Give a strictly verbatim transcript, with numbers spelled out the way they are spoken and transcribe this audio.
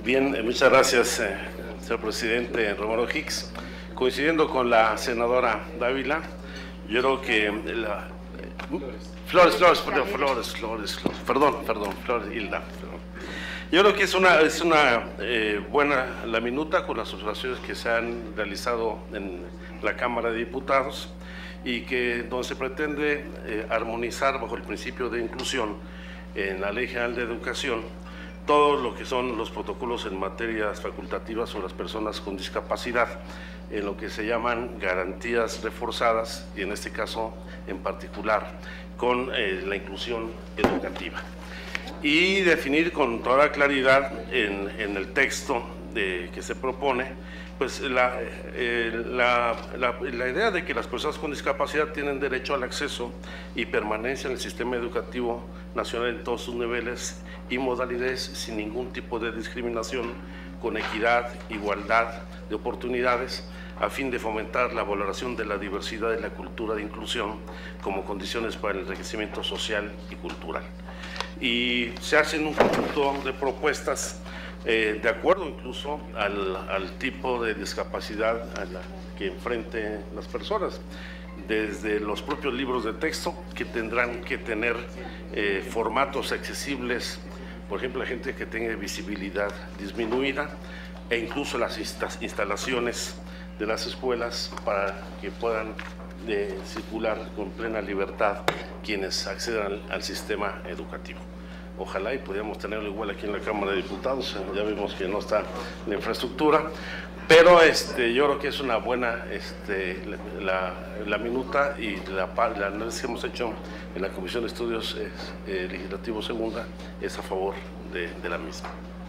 Bien, eh, muchas gracias, eh, señor presidente Romero Hicks. Coincidiendo con la senadora Dávila, yo creo que la, Flores, Flores, perdón, Flores, Flores, Flores, perdón, perdón, Flores, Hilda. Perdón. Yo creo que es una, es una eh, buena la minuta con las observaciones que se han realizado en la Cámara de Diputados y que donde se pretende eh, armonizar bajo el principio de inclusión en la Ley General de Educación todo lo que son los protocolos en materias facultativas sobre las personas con discapacidad, en lo que se llaman garantías reforzadas y en este caso en particular con eh, la inclusión educativa. Y definir con toda claridad en, en el texto de, que se propone, pues la, eh, la, la, la idea de que las personas con discapacidad tienen derecho al acceso y permanencia en el sistema educativo nacional en todos sus niveles y modalidades sin ningún tipo de discriminación, con equidad, igualdad de oportunidades, a fin de fomentar la valoración de la diversidad y la cultura de inclusión como condiciones para el enriquecimiento social y cultural. Y se hacen un conjunto de propuestas eh, de acuerdo incluso al, al tipo de discapacidad a la que enfrenten las personas, desde los propios libros de texto que tendrán que tener eh, formatos accesibles, por ejemplo, la gente que tenga visibilidad disminuida, e incluso las instalaciones de las escuelas para que puedan de circular con plena libertad quienes accedan al, al sistema educativo. Ojalá y pudiéramos tenerlo igual aquí en la Cámara de Diputados, ya vimos que no está la infraestructura, pero este, yo creo que es una buena este, la, la minuta y la, la análisis que hemos hecho en la Comisión de Estudios eh, Legislativos Segunda es a favor de, de la misma.